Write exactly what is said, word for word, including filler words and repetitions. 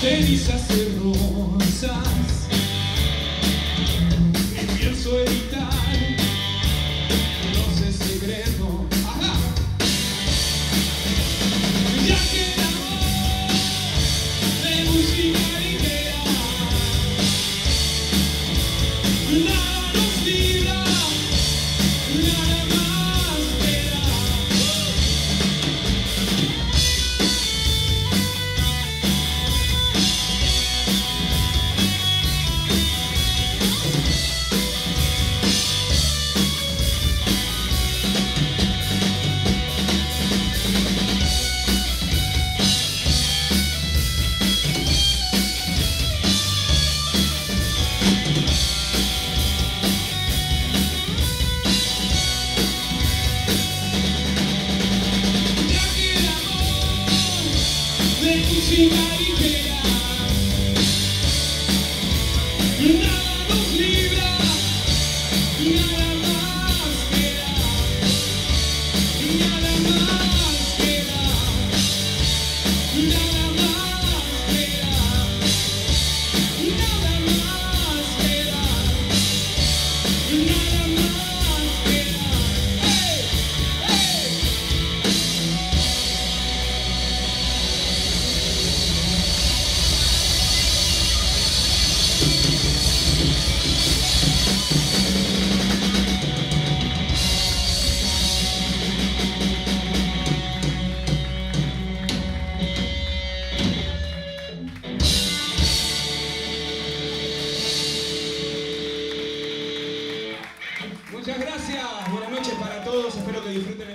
cenizas y rosas, y pienso evitar los secretos. Ajá. Ya que el amor de música ligera nada nos libra, nada más queda. Música ligera, nada nos libra, nada más queda, nada más queda, nada más queda, nada más queda, nada más queda. ¡Hey! ¡Hey! Muchas gracias, buenas noches para todos, espero que disfruten el